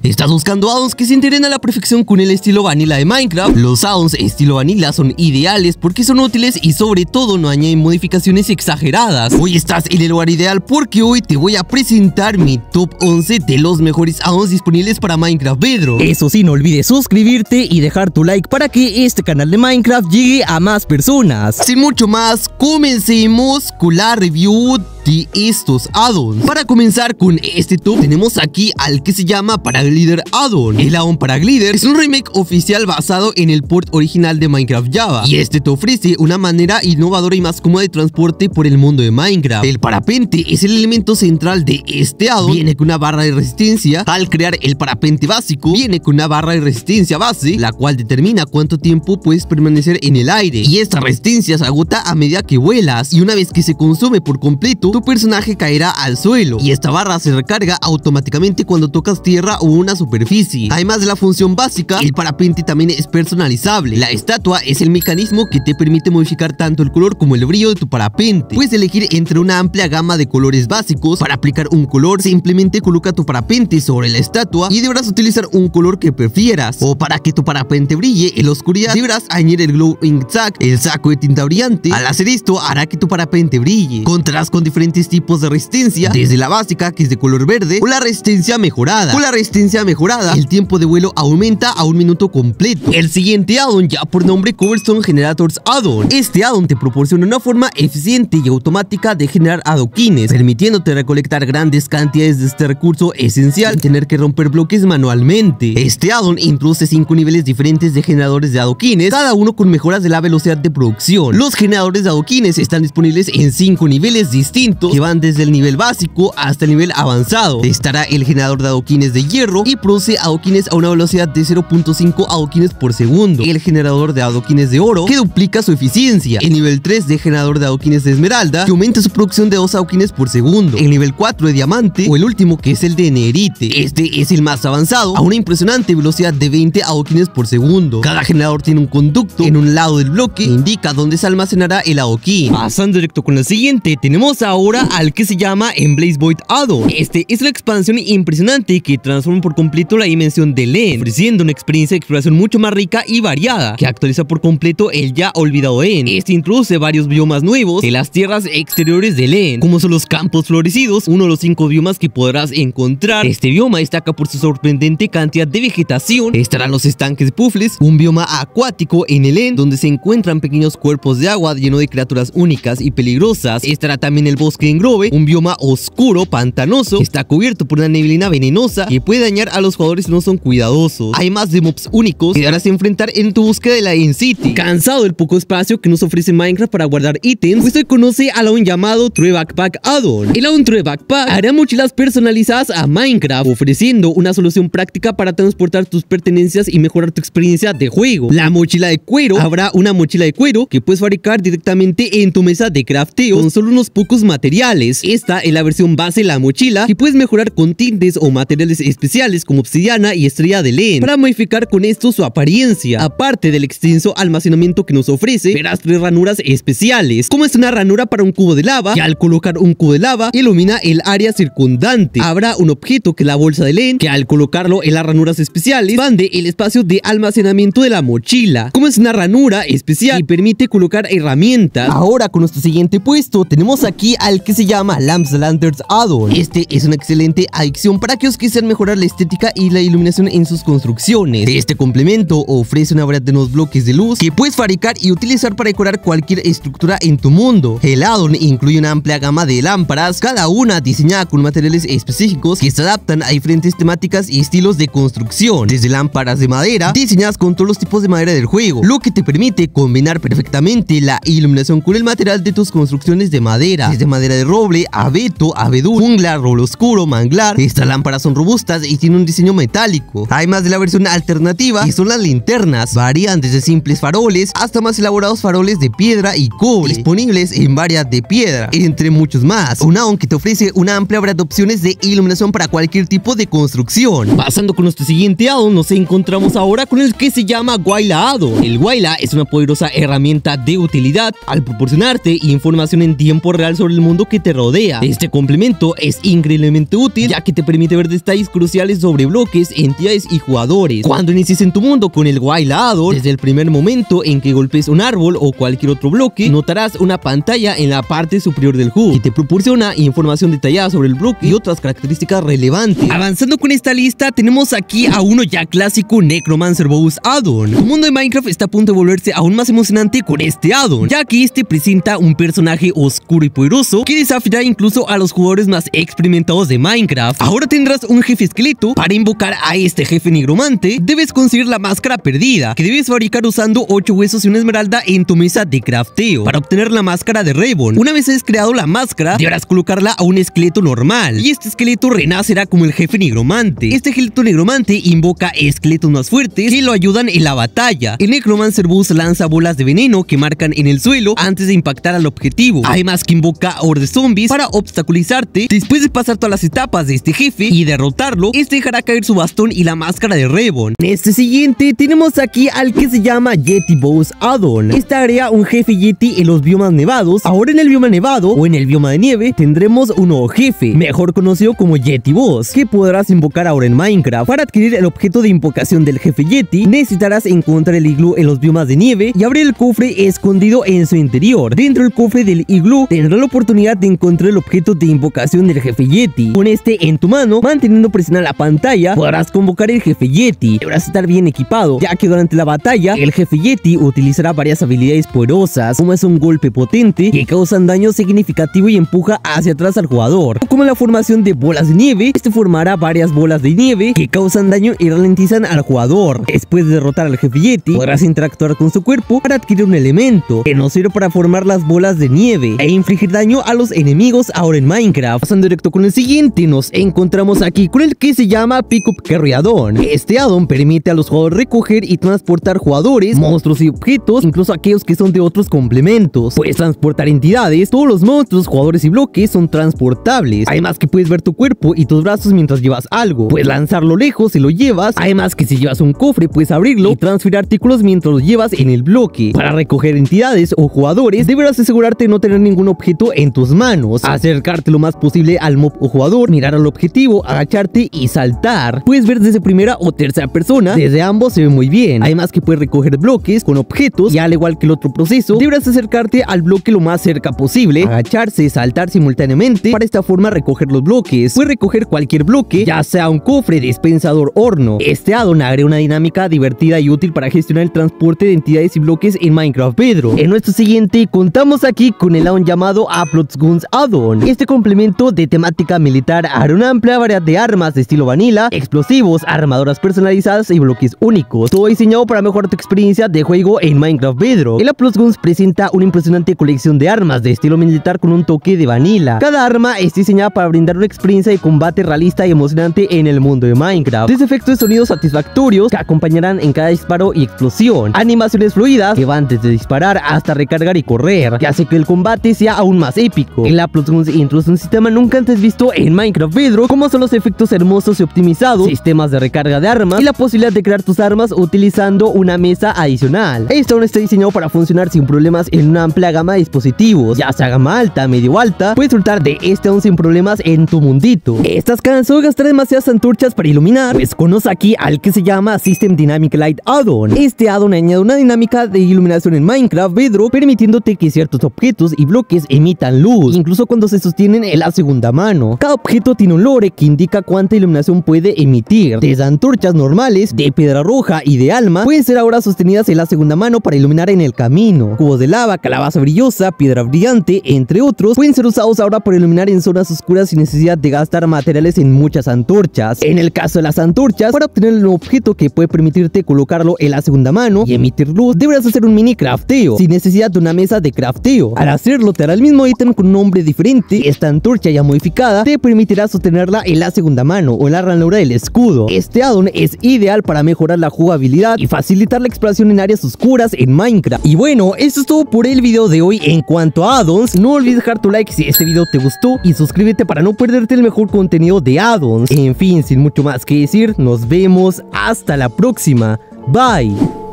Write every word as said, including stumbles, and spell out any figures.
¿Estás buscando addons que se integren a la perfección con el estilo vanilla de Minecraft? Los addons estilo vanilla son ideales porque son útiles y sobre todo no añaden modificaciones exageradas. Hoy estás en el lugar ideal porque hoy te voy a presentar mi top once de los mejores addons disponibles para Minecraft Bedrock. Eso sí, no olvides suscribirte y dejar tu like para que este canal de Minecraft llegue a más personas. Sin mucho más, comencemos con la review de estos addons. Para comenzar con este top, tenemos aquí al que se llama Paraglider addon. El addon Paraglider es un remake oficial basado en el port original de Minecraft Java, y este te ofrece una manera innovadora y más cómoda de transporte por el mundo de Minecraft. El parapente es el elemento central de este addon. Viene con una barra de resistencia. Al crear el parapente básico, viene con una barra de resistencia base, la cual determina cuánto tiempo puedes permanecer en el aire, y esta resistencia se agota a medida que vuelas, y una vez que se consume por completo, tu personaje caerá al suelo, y esta barra se recarga automáticamente cuando tocas tierra o una superficie. Además de la función básica, el parapente también es personalizable. La estatua es el mecanismo que te permite modificar tanto el color como el brillo de tu parapente. Puedes elegir entre una amplia gama de colores básicos. Para aplicar un color, simplemente coloca tu parapente sobre la estatua y deberás utilizar un color que prefieras. O para que tu parapente brille en la oscuridad, deberás añadir el Glow Ink Sack, el saco de tinta brillante. Al hacer esto, hará que tu parapente brille. Contarás con diferentes tipos de resistencia, desde la básica, que es de color verde, o la resistencia mejorada. Con la resistencia mejorada, el tiempo de vuelo aumenta a un minuto completo. El siguiente addon, ya por nombre Cobblestone Generators addon. Este addon te proporciona una forma eficiente y automática de generar adoquines, permitiéndote recolectar grandes cantidades de este recurso esencial sin tener que romper bloques manualmente. Este addon introduce cinco niveles diferentes de generadores de adoquines, cada uno con mejoras de la velocidad de producción. Los generadores de adoquines están disponibles en cinco niveles distintos, que van desde el nivel básico hasta el nivel avanzado. Estará el generador de adoquines de hierro, y produce adoquines a una velocidad de cero punto cinco adoquines por segundo. El generador de adoquines de oro, que duplica su eficiencia. El nivel tres de generador de adoquines de esmeralda, que aumenta su producción de dos adoquines por segundo. El nivel cuatro de diamante, o el último, que es el de nerite. Este es el más avanzado, a una impresionante velocidad de veinte adoquines por segundo. Cada generador tiene un conducto en un lado del bloque que indica dónde se almacenará el adoquín. Pasando directo con la siguiente, tenemos ahora al que se llama Emblaze Void addon. Este es la expansión impresionante que transforma por completo la dimensión de End, ofreciendo una experiencia de exploración mucho más rica y variada, que actualiza por completo el ya olvidado End. Este introduce varios biomas nuevos en las tierras exteriores del End, como son los campos florecidos, uno de los cinco biomas que podrás encontrar. Este bioma destaca por su sorprendente cantidad de vegetación. Estarán los estanques de puffles, un bioma acuático en el End, donde se encuentran pequeños cuerpos de agua lleno de criaturas únicas y peligrosas. Estará también el bosque en Grove, un bioma oscuro, pantanoso, que está cubierto por una neblina venenosa que puede dañar a los jugadores si no son cuidadosos. Además de mobs únicos que deberás enfrentar en tu búsqueda de la End City. Cansado del poco espacio que nos ofrece Minecraft para guardar ítems, pues hoy conoce al addon llamado True Backpack addon. El addon True Backpack hará mochilas personalizadas a Minecraft, ofreciendo una solución práctica para transportar tus pertenencias y mejorar tu experiencia de juego. La mochila de cuero, habrá una mochila de cuero que puedes fabricar directamente en tu mesa de crafteo con solo unos pocos materiales. Esta es la versión base de la mochila, que puedes mejorar con tintes o materiales especiales como obsidiana y estrella de End para modificar con esto su apariencia. Aparte del extenso almacenamiento que nos ofrece, verás tres ranuras especiales, como es una ranura para un cubo de lava, que al colocar un cubo de lava ilumina el área circundante. Habrá un objeto que es la bolsa de End, que al colocarlo en las ranuras especiales expande el espacio de almacenamiento de la mochila, como es una ranura especial y permite colocar herramientas. Ahora con nuestro siguiente puesto tenemos aquí al que se llama Lamps Lanterns addon. Este es una excelente adición para aquellos que desean mejorar la estética y la iluminación en sus construcciones. Este complemento ofrece una variedad de nuevos bloques de luz que puedes fabricar y utilizar para decorar cualquier estructura en tu mundo. El addon incluye una amplia gama de lámparas, cada una diseñada con materiales específicos que se adaptan a diferentes temáticas y estilos de construcción, desde lámparas de madera diseñadas con todos los tipos de madera del juego, lo que te permite combinar perfectamente la iluminación con el material de tus construcciones de madera, desde madera de roble, abeto, abedul, jungla, roble oscuro, manglar. Estas lámparas son robustas y tienen un diseño metálico. Además de la versión alternativa, que son las linternas, varían desde simples faroles hasta más elaborados faroles de piedra y cobre, disponibles en varias de piedra, entre muchos más. Un addon que te ofrece una amplia variedad de opciones de iluminación para cualquier tipo de construcción. Pasando con nuestro siguiente addon, nos encontramos ahora con el que se llama Waila addon. El Waila es una poderosa herramienta de utilidad al proporcionarte información en tiempo real sobre el mundo que te rodea. Este complemento es increíblemente útil, ya que te permite ver detalles cruciales sobre bloques, entidades y jugadores. Cuando inicies en tu mundo con el Wild Add-on, desde el primer momento en que golpes un árbol o cualquier otro bloque, notarás una pantalla en la parte superior del H U D que te proporciona información detallada sobre el bloque y otras características relevantes. Avanzando con esta lista, tenemos aquí a uno ya clásico, Necromancer Bows Add-on. Tu mundo de Minecraft está a punto de volverse aún más emocionante con este add-on, ya que este presenta un personaje oscuro y poderoso que desafiará incluso a los jugadores más experimentados de Minecraft. Ahora tendrás un jefe esqueleto. Para invocar a este jefe nigromante, debes conseguir la máscara perdida, que debes fabricar usando ocho huesos y una esmeralda en tu mesa de crafteo. Para obtener la máscara de Reborn, una vez hayas creado la máscara, deberás colocarla a un esqueleto normal, y este esqueleto renacerá como el jefe nigromante. Este esqueleto nigromante invoca esqueletos más fuertes que lo ayudan en la batalla. El Necromancer Boss lanza bolas de veneno que marcan en el suelo antes de impactar al objetivo, además que invoca hordas zombies para obstaculizarte. Después de pasar todas las etapas de este jefe y derrotarlo, este dejará caer su bastón y la máscara de Reborn. En este siguiente tenemos aquí al que se llama Yeti Boss Add-on. Esta agrega un jefe Yeti en los biomas nevados. Ahora en el bioma nevado o en el bioma de nieve tendremos un nuevo jefe, mejor conocido como Yeti Boss, que podrás invocar ahora en Minecraft. Para adquirir el objeto de invocación del jefe Yeti, necesitarás encontrar el iglú en los biomas de nieve y abrir el cofre escondido en su interior. Dentro del cofre del iglú tendrás la oportunidad de encontrar el objeto de invocación del jefe Yeti. Con este en tu mano, manteniendo presionada la pantalla, podrás convocar el jefe Yeti. Deberás estar bien equipado, ya que durante la batalla el jefe Yeti utilizará varias habilidades poderosas, como es un golpe potente que causan daño significativo y empuja hacia atrás al jugador, como la formación de bolas de nieve. Este formará varias bolas de nieve que causan daño y ralentizan al jugador. Después de derrotar al jefe Yeti, podrás interactuar con su cuerpo para adquirir un elemento que nos sirve para formar las bolas de nieve e infligir daño a los enemigos ahora en Minecraft. Pasando directo con el siguiente, nos encontramos aquí con el que se llama Pickup Carry Add-on. Este add-on permite a los jugadores recoger y transportar jugadores, monstruos y objetos, incluso aquellos que son de otros complementos. Puedes transportar entidades. Todos los monstruos, jugadores y bloques son transportables. Además que puedes ver tu cuerpo y tus brazos mientras llevas algo. Puedes lanzarlo lejos si lo llevas. Además que si llevas un cofre puedes abrirlo y transferir artículos mientras los llevas en el bloque. Para recoger entidades o jugadores deberás asegurarte de no tener ningún objeto en tus manos, acercarte lo más posible al mob o jugador, mirar al objetivo, agacharte y saltar. Puedes ver desde primera o tercera persona. Desde ambos se ve muy bien. Además que puedes recoger bloques con objetos y al igual que el otro proceso, deberás acercarte al bloque lo más cerca posible, agacharse, saltar simultáneamente para esta forma recoger los bloques. Puedes recoger cualquier bloque, ya sea un cofre, dispensador, horno. Este add-on agrega una dinámica divertida y útil para gestionar el transporte de entidades y bloques en Minecraft Bedrock. En nuestro siguiente contamos aquí con el add-on llamado Uploads Guns Add-on. Este complemento de temática militar hará una amplia variedad de armas de estilo vanilla, explosivos, armaduras personalizadas y bloques únicos, todo diseñado para mejorar tu experiencia de juego en Minecraft Bedrock. El Uploads Guns presenta una impresionante colección de armas de estilo militar con un toque de vanilla. Cada arma es diseñada para brindar una experiencia de combate realista y emocionante en el mundo de Minecraft. Desde efectos de sonidos satisfactorios que acompañarán en cada disparo y explosión, animaciones fluidas que van desde disparar hasta recargar y correr, que hace que el combate sea aún más épico. El Uploads Guns introduce un sistema nunca antes visto en Minecraft Bedrock, como son los efectos hermosos y optimizados, sistemas de recarga de armas y la posibilidad de crear tus armas utilizando una mesa adicional. Esto aún está diseñado para funcionar sin problemas en una amplia gama de dispositivos, ya sea gama alta, medio o alta. Puedes disfrutar de este aún sin problemas en tu mundito. ¿Estás cansado de gastar demasiadas antorchas para iluminar? Pues conoce aquí al que se llama System Dynamic Light Add-on. Este add-on añade una dinámica de iluminación en Minecraft Bedrock, permitiéndote que ciertos objetos y bloques emitan luz, incluso cuando se sostienen en la segunda mano. Cada objeto tiene un lore que indica cuánta iluminación puede emitir. Desde antorchas normales, de piedra roja y de alma, pueden ser ahora sostenidas en la segunda mano para iluminar en el camino. Cubos de lava, calabaza brillosa, piedra brillante, entre otros, pueden ser usados ahora para iluminar en zonas oscuras sin necesidad de gastar materiales en muchas antorchas. En el caso de las antorchas, para obtener un objeto que puede permitirte colocarlo en la segunda mano y emitir luz, deberás hacer un mini crafteo, sin necesidad de una mesa de crafteo. Al hacerlo, te hará el mismo ítem con un nombre diferente. Esta antorcha ya modificada te permitirá sostenerla en la segunda mano o en la ranura del escudo. Este add-on es ideal para mejorar la jugabilidad y facilitar la exploración en áreas oscuras en Minecraft. Y bueno, esto es todo por el video de hoy en cuanto a add-ons. No olvides dejar tu like si este video te gustó y suscríbete para no perderte el mejor contenido de add-ons. En fin, sin mucho más que decir, nos vemos hasta la próxima. Bye.